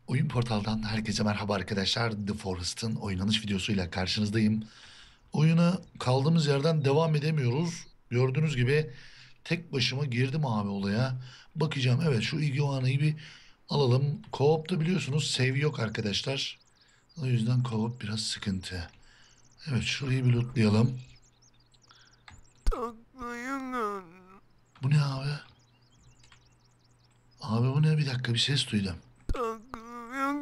Oyun portaldan herkese merhaba arkadaşlar. The Forest'ın oynanış videosuyla karşınızdayım. Oyuna kaldığımız yerden devam edemiyoruz. Gördüğünüz gibi tek başıma girdim abi olaya. Bakacağım, evet, şu iguanayı bir alalım. Co-op'ta biliyorsunuz save yok arkadaşlar. O yüzden co-op biraz sıkıntı. Evet, şurayı bir lootlayalım. Taklayın. Bu ne abi? Abi bu ne? Bir dakika, bir ses duydum. Taklayın.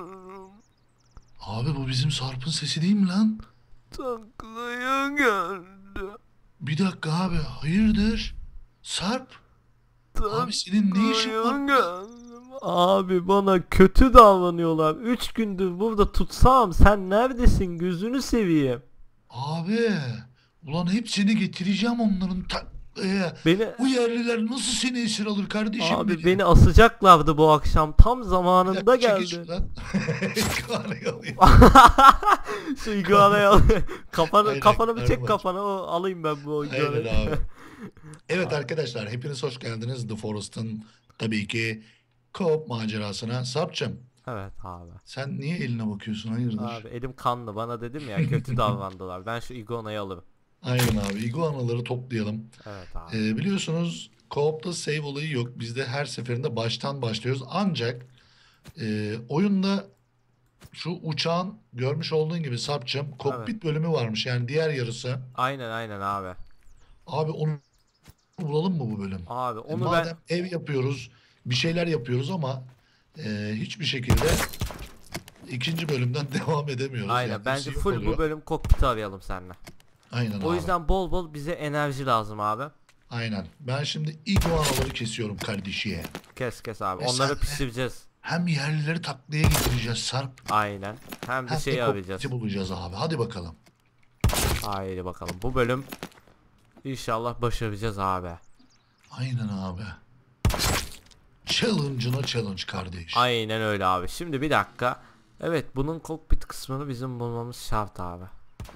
Abi bu bizim Sarp'ın sesi değil mi lan? Taklaya geldi. Bir dakika abi, hayırdır? Sarp? Abi senin ne işin var Taklaya burada? geldim. Abi bana kötü davranıyorlar. 3 gündür burada tutsam sen neredesin gözünü seveyim. Abi, ulan hepsini getireceğim onların Beni bu yerliler nasıl seni esir alır kardeşim abi benim? beni asacaklardı bu akşam tam Bir zamanında dakika, çekil geldi. şuradan. Kaan'ı alayım. Şu iguanayı al. Kafanı Aynen, kafanı bir çek karnım aç. kafana o alayım ben bu Aynen iguanayı. abi. Evet arkadaşlar, hepiniz hoş geldiniz The Forest'ın tabii ki co-op macerasına. Sarp'cığım, Evet abi. sen niye eline bakıyorsun, hayırdır? Abi elim kanlı bana dedim ya kötü davrandılar. Ben şu iguanayı alırım. Aynen abi, iguanaları toplayalım. Evet abi. Biliyorsunuz co-op'ta save olayı yok. Biz de her seferinde baştan başlıyoruz. Ancak oyunda şu uçağın görmüş olduğun gibi Sarp'cığım Evet. kokpit bölümü varmış. Yani diğer yarısı. Aynen abi. Abi onu bulalım mı bu bölüm? Abi onu ben Madem ev yapıyoruz, bir şeyler yapıyoruz ama hiçbir şekilde ikinci bölümden devam edemiyoruz. Yani aynen bence hepsi yok full bu oluyor. bölüm kokpiti arayalım seninle. Aynen O abi. yüzden bol bol bize enerji lazım abi. Aynen. Ben şimdi iguanaları kesiyorum kardeşiye. Kes kes abi. Ve Onları senle pişireceğiz. hem yerlileri taklaya getireceğiz Sarp, Aynen. Hem de hem de şeyi kokpiti arayacağız. bulacağız abi. Hadi bakalım. Haydi bakalım. Bu bölüm inşallah başaracağız abi. Aynen abi. Challenge'ına challenge kardeş. Aynen öyle abi. Şimdi bir dakika. Evet bunun kokpit kısmını bizim bulmamız şart abi.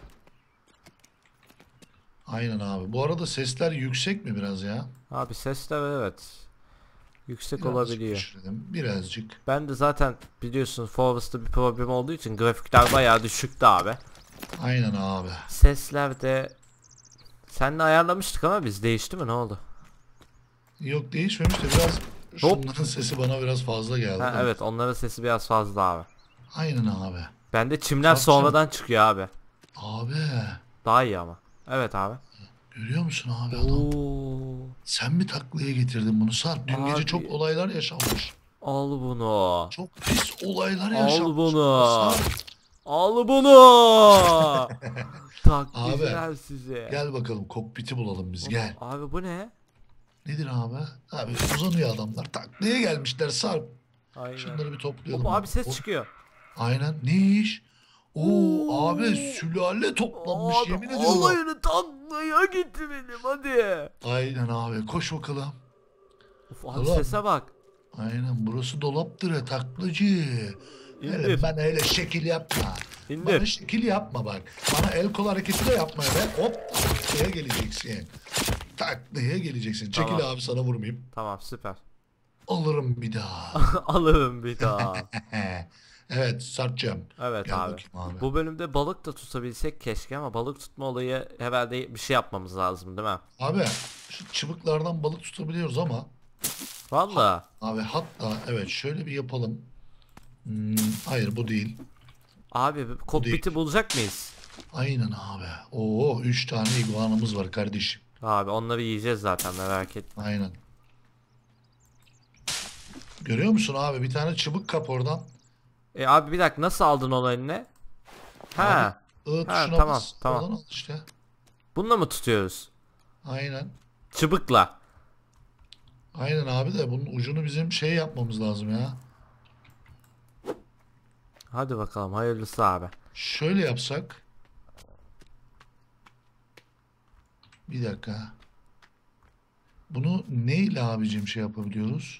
Aynen abi. Bu arada sesler yüksek mi biraz ya? Abi sesler evet. Yüksek Birazcık olabiliyor. düşürelim. Birazcık. Ben de zaten biliyorsun Forest'ta bir problem olduğu için grafikler bayağı düşüktü abi. Aynen abi. Sesler de seninle ayarlamıştık ama biz değişti mi ne oldu? Yok, değişmemiş de biraz Hop. şunların sesi bana biraz fazla geldi Ha de. evet onların sesi biraz fazla abi. Aynen abi. Bende çimler Sarp'cığım. sonradan çıkıyor abi. Abi. Daha iyi ama. Evet abi. Görüyor musun abi adam? Oo. Sen mi taklaya getirdin bunu Sarp? Dün gece çok Abi olaylar yaşanmış. al bunu. Çok pis olaylar Al yaşanmış burada bunu. Sarp. Al bunu. Abi Taklitçiler sizi. gel bakalım, kokpiti bulalım biz, Hop, gel. abi bu ne? Nedir abi? Abi uzanıyor adamlar. Taklaya gelmişler Sarp. Aynen. Şunları bir Hop toplayalım abi abi. ses çıkıyor. Aynen. Ne iş? Oo abi, Oo. sülale toplanmış, Abi yemin ediyorum. alayını taklaya getirelim hadi. Aynen abi. Koş bakalım. Of abi Oğlum. sese bak. Aynen, burası dolaptır ya taklacı. Hele İndir. bana öyle şekil yapma. Bana İndir. şekil yapma bak. Bana el kol hareketi de yapma be. Hop, taklaya geleceksin. Taklaya geleceksin. Tamam. Çekil abi, sana vurmayayım. Tamam süper. Alırım bir daha. Alırım bir daha. Evet Sarp'cığım. Evet Gel abi. bakayım abi. Bu bölümde balık da tutabilsek keşke ama balık tutma olayı herhalde bir şey yapmamız lazım değil mi? Abi şu çıbıklardan balık tutabiliyoruz ama Valla. abi, hatta evet, şöyle bir yapalım. Hayır, bu değil. Abi Bu değil. kokpiti bulacak mıyız? Aynen abi. Oo, 3 tane iguanamız var kardeşim. Abi onları yiyeceğiz zaten merak etme. Aynen. Görüyor musun abi? Bir tane çubuk kap oradan. Abi bir dakika nasıl aldın onu eline? Abi Ha. Ha tuşuna tamam bas. tamam. Oradan al işte. Bununla mı tutuyoruz? Aynen. Çıbıkla. Aynen abi, de bunun ucunu bizim şey yapmamız lazım ya. Hadi bakalım hayırlısı abi. Şöyle yapsak. Bir dakika. Bunu neyle abicim şey yapabiliyoruz?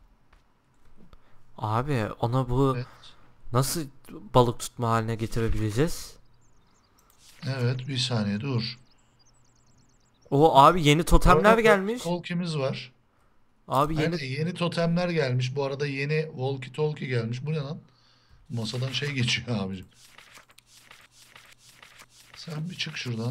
Abi ona bu Evet. nasıl balık tutma haline getirebileceğiz? Evet, bir saniye dur. O abi yeni totemler Orada gelmiş. Tolkien'imiz var. Abi Aynen yeni yeni totemler gelmiş. Bu arada yeni walkie talkie gelmiş. Bu ne lan? Masadan şey geçiyor abicim. Sen bir çık şuradan.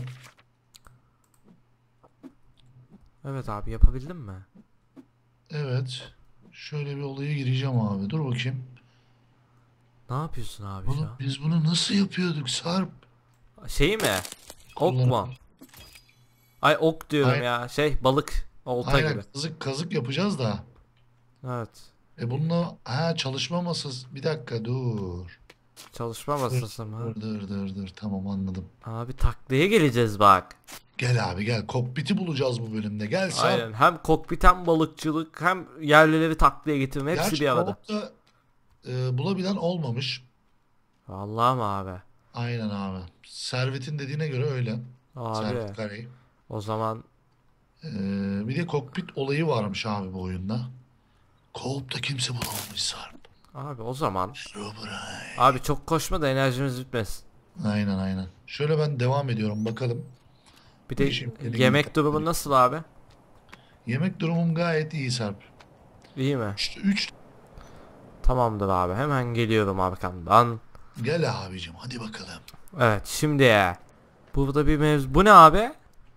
Evet abi, yapabildin mi? Evet. Şöyle bir olaya gireceğim abi. Dur bakayım. Ne yapıyorsun abi şu Oğlum an? biz bunu nasıl yapıyorduk Sarp? Şey mi? Ok mu? Kullanabilir. Ay, ok diyorum Aynen, ya. Şey, balık. Olta aynen gibi. kazık kazık yapacağız da. Evet. Bununla çalışma masası. Bir dakika dur. Çalışma Dur masası mı? dur. Tamam anladım. Abi taklaya geleceğiz bak. Gel abi gel. Kokpiti bulacağız bu bölümde. Gel Sarp. Aynen. Hem kokpit, hem balıkçılık, hem yerlileri taklaya getirme, hepsi Gerçi bir arada. co-op'ta bulabilen olmamış. Vallahi mi abi? Aynen abi. Servet'in dediğine göre öyle. Servet Abi Kare. o zaman Bir de kokpit olayı varmış abi bu oyunda. Co-op'ta kimse bulamamış Sarp. abi o zaman Herobrine. abi çok koşma da enerjimiz bitmesin. Aynen. Şöyle ben devam ediyorum bakalım. Bir Bu de işin beni iyi yemek durumu takip. nasıl abi? Yemek durumum gayet iyi Sarp. İyi mi? İşte 3 Tamamdır abi. Hemen geliyorum arkamdan. gel abicim hadi bakalım. Evet, şimdi burada bir mevzu. Bu ne abi?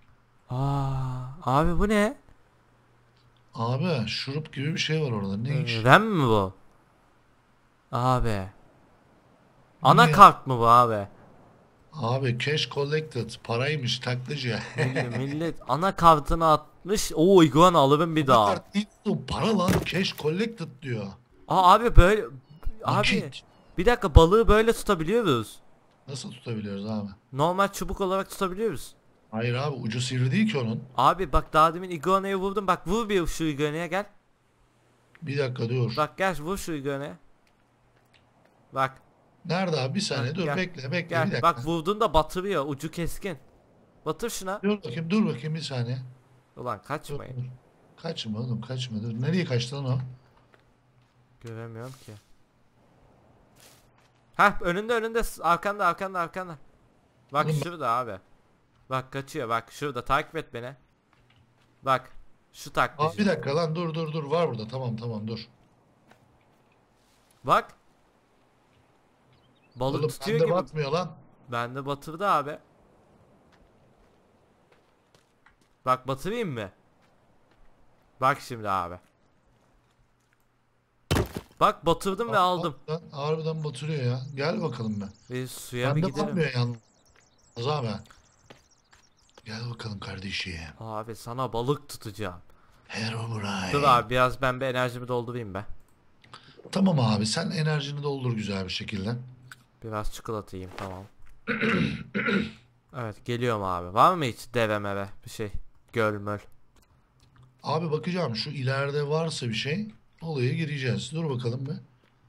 Abi bu ne? Abi şurup gibi bir şey var orada. Ne iş? RAM mi bu? Abi. Bu ne ya? Anakart mı bu abi? Abi cash collected. Paraymış taklacı. Millet anakartını atmış. Oo, iguana alırım bir daha. Anakart değil bu. Para lan. Cash collected diyor. Abi böyle. Abi Nakit. bir dakika, balığı böyle tutabiliyoruz. Nasıl tutabiliyoruz abi? Normal çubuk olarak tutabiliyoruz. Hayır abi ucu sivri değil ki onun. Abi bak, daha demin iguanayı vurdum. Bak, vur bir şu iguanaya, gel. Bir dakika dur. Bak gel, vur şu iguanaya. Bak. Nerede abi? Bir Heh, saniye dur gel. bekle bir Gel. dakika. Bak, vurdun da batırıyor. Ucu keskin. Batır şuna. Dur bakayım bir saniye. Ulan Dur. kaçmayın. Kaçma oğlum kaçma dur. Nereye kaçtı lan o? Göremiyorum ki. Heh, önünde, arkanda. Bak Oğlum şurada abi. Bak kaçıyor, bak şurada, takip et beni. Bak şu abi bir taklacı. dakika lan dur var burada tamam dur. Bak, balık Oğlum tutuyor bende gibi. batmıyor lan. Bende batırdı abi. Bak, batırayım mı? Bak şimdi abi. Bak, batırdım ve aldım. Harbiden batırıyor ya. Gel bakalım be. Bir suya bir Bende gidelim. batmıyor yalnız abi. Gel bakalım kardeşim. Abi sana balık tutacağım. Dur Herobrine. abi, biraz ben bir enerjimi doldurayım be. Tamam abi sen enerjini doldur güzel bir şekilde. Biraz çikolata yiyeyim, tamam. Evet, geliyorum abi. Var mı hiç deve meve bir şey? Göl möl. Abi bakacağım şu ileride varsa bir şey olaya gireceğiz. Dur bakalım be.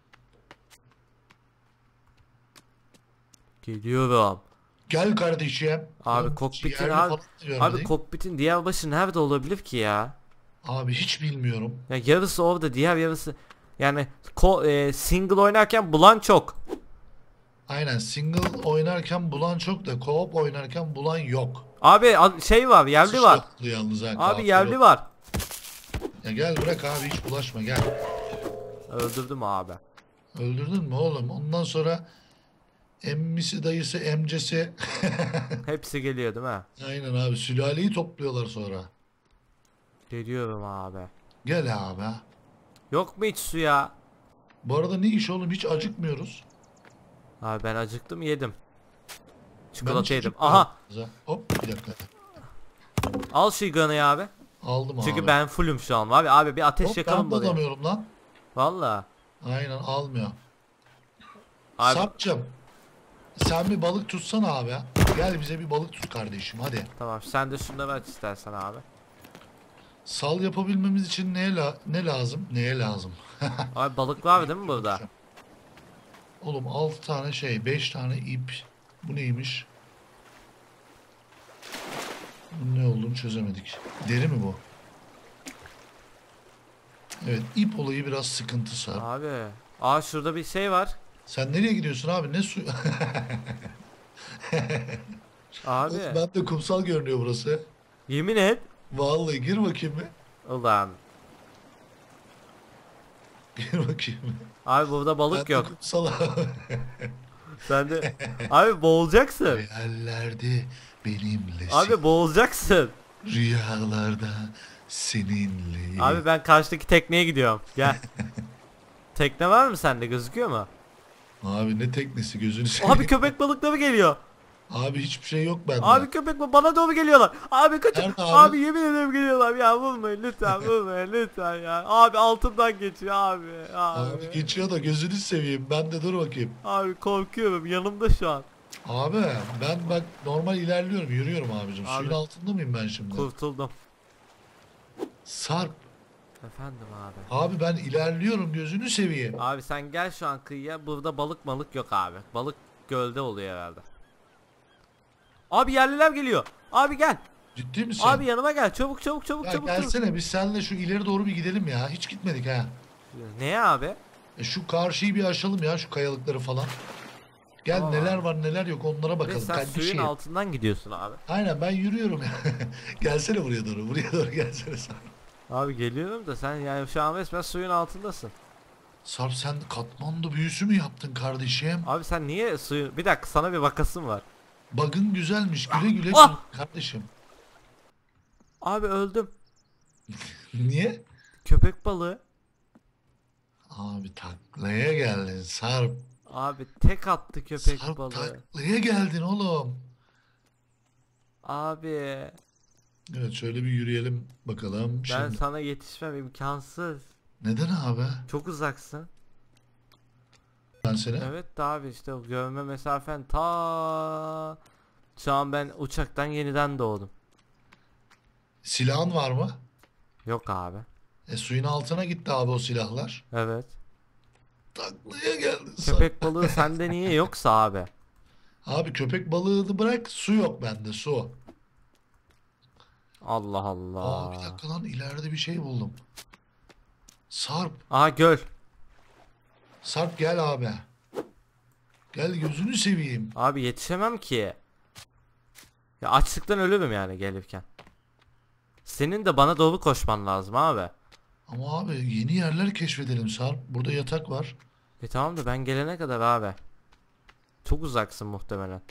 Geliyorum. Gel kardeşim. Abi Lan kokpitin ciğerli abi. falan da Abi görmedik. kokpitin diğer başı nerede olabilir ki ya? Abi hiç bilmiyorum. Ya yarısı orada, diğer yarısı yani single oynarken bulan çok. Aynen single oynarken bulan çok da co-op oynarken bulan yok. Abi şey var, yerli var. Sıçratlı yalnız ha Abi kafir o. yerli var. Ya gel bırak abi hiç bulaşma gel. Öldürdüm abi. Öldürdün mü oğlum? Ondan sonra emmisi dayısı emcesi. Hepsi geliyor değil mi? Aynen abi sülaleyi topluyorlar sonra. Geliyorum abi. Gel abi. Yok mu hiç su ya? Bu arada ne iş oğlum hiç acıkmıyoruz. Abi ben acıktım, yedim. Ben hiç Çikolata yedim. acıkmıyorum. Aha, Hop bir dakika. al şu iganayı abi. Aldım Çünkü abi. ben fullüm şu an abi. Abi bir ateş Hop yakalım ben buraya. bulamıyorum lan. Valla. Aynen almıyor. Abi Sarp'cığım sen bir balık tutsana abi. Gel bize bir balık tut kardeşim hadi. tamam, sen de şunları aç istersen abi. Sal yapabilmemiz için ne lazım? Neye lazım? Abi balık var değil mi burada? Oğlum 6 tane şey 5 tane ip. Bu neymiş? Bunun ne olduğunu çözemedik. Deri mi bu? Evet ip olayı biraz sıkıntı Sarp. Abi. Aa, şurada bir şey var. Sen nereye gidiyorsun abi? Ne su? Abi. Ben de kumsal görünüyor burası. Yemin et. Vallahi gir bakayım bir. Ulan. Gel bakayım. Abi burada Ben balık de yok. kumsal abi. Sen de abi boğulacaksın. Hayallerde benimlesin. Abi boğulacaksın. Rüyalarda seninleyim. Abi ben karşıdaki tekneye gidiyorum. Gel. Tekne var mı sende, gözüküyor mu? Abi ne teknesi gözünü Abi seveyim. köpek balıkları geliyor. Abi hiçbir şey yok bende. Abi köpek bana doğru geliyorlar. Abi kaçın. Nerede abi? Abi yemin ederim geliyorlar. Ya vurmayın lütfen, vurmayın lütfen ya. Abi altımdan geçiyor abi. Abi geçiyor da gözünü seveyim. Ben de dur bakayım. Abi korkuyorum, yanımda şu an. Abi ben bak normal ilerliyorum. Yürüyorum abicim. Abi. Suyun altında mıyım ben şimdi? Kurtuldum. Sarp. Efendim abi. Abi ben ilerliyorum. Gözünü seveyim. Abi sen gel şu an kıyıya. Burada balık yok abi. Balık gölde oluyor herhalde. Abi yerliler geliyor. Abi gel. Ciddi misin? Abi yanıma gel. Çabuk çabuk çabuk ya çabuk. gelsene biz seninle şu ileri doğru bir gidelim ya. Hiç gitmedik ha. Ne abi? Şu karşıyı bir aşalım ya. Şu kayalıkları falan. Gel Tamam neler abi. var neler yok onlara Ve bakalım. sen suyun Kardeşim. altından gidiyorsun abi. Aynen ben yürüyorum ya. Gelsene buraya doğru. Buraya doğru gelsene sen. Abi geliyorum da sen yani şu an resmen suyun altındasın. Sarp sen Katmandu büyüsü mü yaptın kardeşim? Abi sen niye suyun... Bir dakika, sana bir vakasım var. Bug'ın güzelmiş. Güle güle Ah! kardeşim. Abi öldüm. Niye? Köpek balığı. Abi taklaya geldin Sarp. Abi tek attı köpek Sarp balığı. taklaya geldin oğlum. Abi Evet şöyle bir yürüyelim bakalım ben şimdi. sana yetişmem imkansız. Neden abi? Çok uzaksın. Ben seni. Evet de abi işte o görme mesafen ta... Şu an ben uçaktan yeniden doğdum. Silahın var mı? Yok abi. Suyun altına gitti abi o silahlar. Evet. Taklaya geldin Sarp. Köpek balığı sende niye yoksa abi? Abi köpek balığını bırak su yok bende su. Allah Aa bir Allah. dakika lan ileride bir şey buldum. Sarp. Aha göl. Sarp gel abi. Gel gözünü seveyim. Abi yetişemem ki. Ya açlıktan ölürüm yani gelirken. Senin de bana doğru koşman lazım abi. Ama abi yeni yerler keşfedelim Sarp. Burada yatak var. Tamam da ben gelene kadar abi. Çok uzaksın muhtemelen.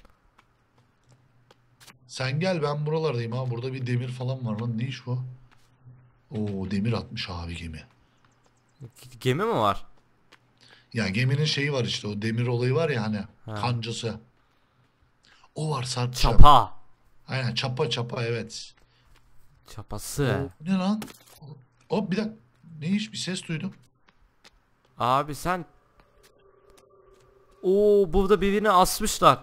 Sen gel ben buralardayım ha. Burada bir demir falan var lan. Ne iş bu? Oo demir atmış abi gemi. Gemi mi var? Ya geminin şeyi var işte o demir olayı var ya hani Ha. kancası. O var Sarp. Çapa. Aynen çapa çapa evet. Çapası. O, ne lan? Hop bir dakika. Ne iş bir ses duydum. Abi sen... Oo burada birini asmışlar.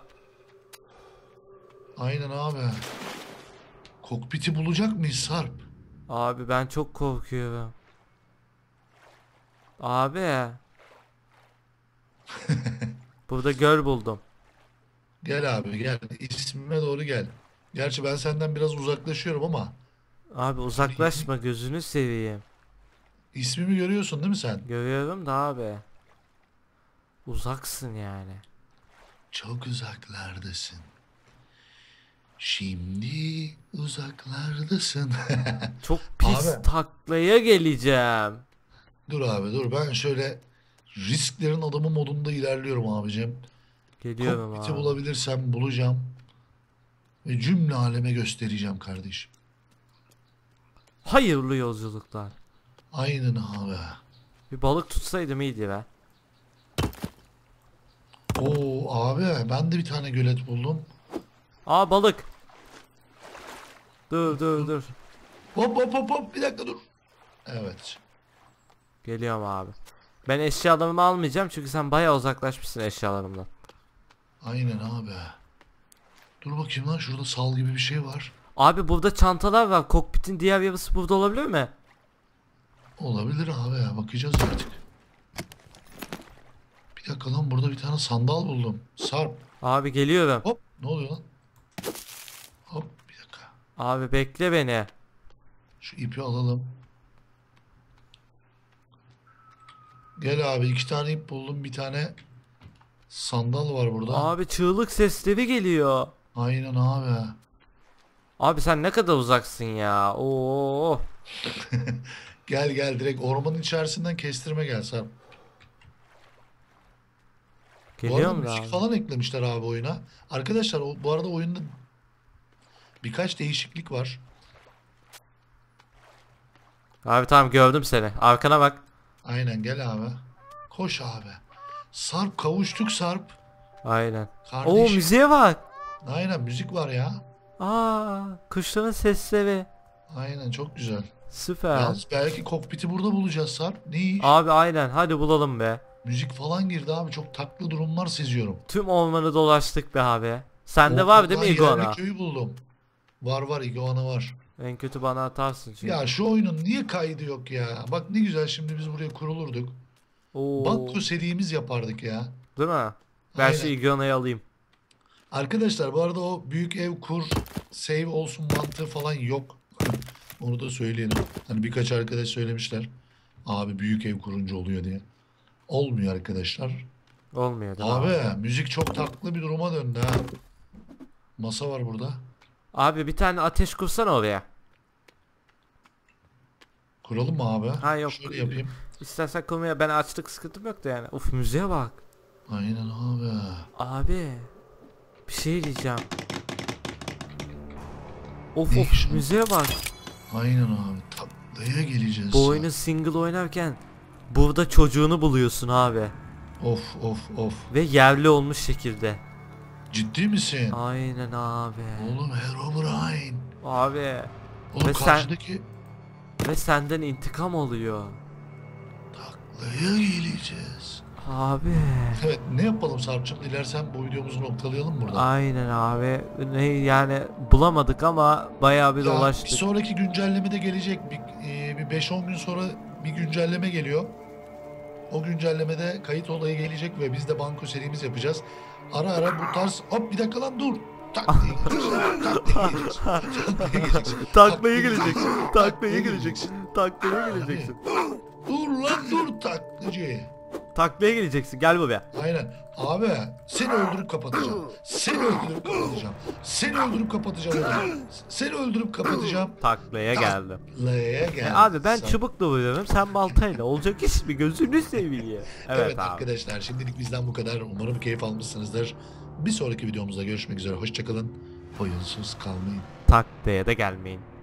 Aynen abi. Kokpiti bulacak mıyız Sarp? Abi ben çok korkuyorum. Abi. Burada göl buldum. Gel abi gel. İsmime doğru gel. Gerçi ben senden biraz uzaklaşıyorum ama Abi uzaklaşma, gözünü seveyim. ismimi görüyorsun değil mi sen? Görüyorum da abi. Uzaksın yani. Çok uzaklardasın. Şimdi uzaklardasın. Çok pis Abi. taklaya geleceğim. Dur abi dur ben şöyle risklerin adamı modunda ilerliyorum abicim. Geliyorum Kokpiti abi. bulabilirsem bulacağım. Ve cümle aleme göstereceğim kardeşim. Hayırlı yolculuklar. Aynen abi. Bir balık tutsaydım iyiydi be. Oo abi ben de bir tane gölet buldum. Aa balık. Dur. Hop hop hop hop bir dakika dur. Evet. Geliyorum abi. Ben eşyalarımı almayacağım çünkü sen bayağı uzaklaşmışsın eşyalarımdan. Aynen abi. Dur bakayım lan şurada sal gibi bir şey var. Abi burada çantalar var. Kokpitin diğer yarısı burada olabilir mi? Olabilir abi ya bakacağız artık. Bir dakika lan burada bir tane sandal buldum. Sarp. Abi geliyorum. Hop ne oluyor lan? Hop bir dakika. Abi bekle beni. Şu ipi alalım. Gel abi iki tane ip buldum bir tane sandal var burada. Abi çığlık sesleri geliyor. Aynen abi. Abi sen ne kadar uzaksın ya. Oo. Gel gel, direkt ormanın içerisinden kestirme gel Sarp. Bu Geliyor arada mu müzik abi? falan eklemişler abi oyuna. Arkadaşlar bu arada oyunda birkaç değişiklik var. Abi tamam, gördüm seni. Arkana bak. Aynen, gel abi. Koş abi. Sarp, kavuştuk Sarp. Aynen. Oo, Kardeşim. müziğe bak. Aynen, müzik var ya. Aa, kuşların sesleri. Aynen, çok güzel. Süper. Yalnız belki kokpiti burada bulacağız Sarp. Ne iş? Abi aynen, hadi bulalım be. Müzik falan girdi abi. Çok tatlı durumlar seziyorum. Tüm ormanı dolaştık be abi. Sende var değil mi Lan yerli iguana? köyü buldum. Var var, iguana var. En kötü bana atarsın çünkü. Ya şu oyunun niye kaydı yok ya? Bak ne güzel, şimdi biz buraya kurulurduk. Oo, Banko serimiz yapardık ya. değil mi? Ben şu Aynen. iguanayı alayım. Arkadaşlar bu arada o büyük ev kur, save olsun mantığı falan yok. Onu da söyleyelim. Hani birkaç arkadaş söylemişler. Abi büyük ev kurunca oluyor diye. Olmuyor arkadaşlar. Olmuyor değil mi abi? Abi müzik çok tatlı bir duruma döndü ha. Masa var burada. Abi bir tane ateş kursana oraya. Kuralım mı abi? Ha yok. Şöyle yapayım. İstersen kurmaya, ben açlık sıkıntım yok da yani. Uf, müziğe bak. Aynen abi. Abi bir şey diyeceğim. Of Ne of, iş bu? müziğe bak. Aynen abi. Tatlıya geleceğiz. Bu oyunu single oynarken burada çocuğunu buluyorsun abi. Of of of. Ve yerli olmuş şekilde. Ciddi misin? Aynen abi. Oğlum Herobrine. Abi Oğlum ve sen karşıdaki ve senden intikam alıyor. taklaya geleceğiz. Abi. Evet, ne yapalım Sarp'cığım? Dilersen bu videomuzu noktalayalım burada. Aynen abi. Ne yani, bulamadık ama bayağı bir Ya bir dolaştık. sonraki güncelleme de gelecek. Bir 5-10 gün sonra bir güncelleme geliyor. O güncellemede kayıt olayı gelecek ve biz de banko serimiz yapacağız. Ara ara bu tarz... Hop, bir dakika lan, dur. Tak diye geleceksin. Tak diye geleceksin. Tak diye geleceksin. Taklaya geleceksin. Taklaya Taklaya geleceksin. Taklaya geleceksin. Dur lan, dur taklacı. Taklaya geleceksin. Gel buraya. Aynen. Abi seni öldürüp kapatacağım. Seni öldürüp kapatacağım. Seni öldürüp kapatacağım. Seni öldürüp kapatacağım. Taklaya geldim. Taklaya gel. Abi ben Sen- çubukla vuruyorum, sen baltayla. Olacak iş mi? Gözünü seveyim. Evet, Evet abi. arkadaşlar, şimdilik bizden bu kadar. Umarım keyif almışsınızdır. Bir sonraki videomuzda görüşmek üzere. Hoşçakalın. Oyunsuz kalmayın. Taklaya da gelmeyin.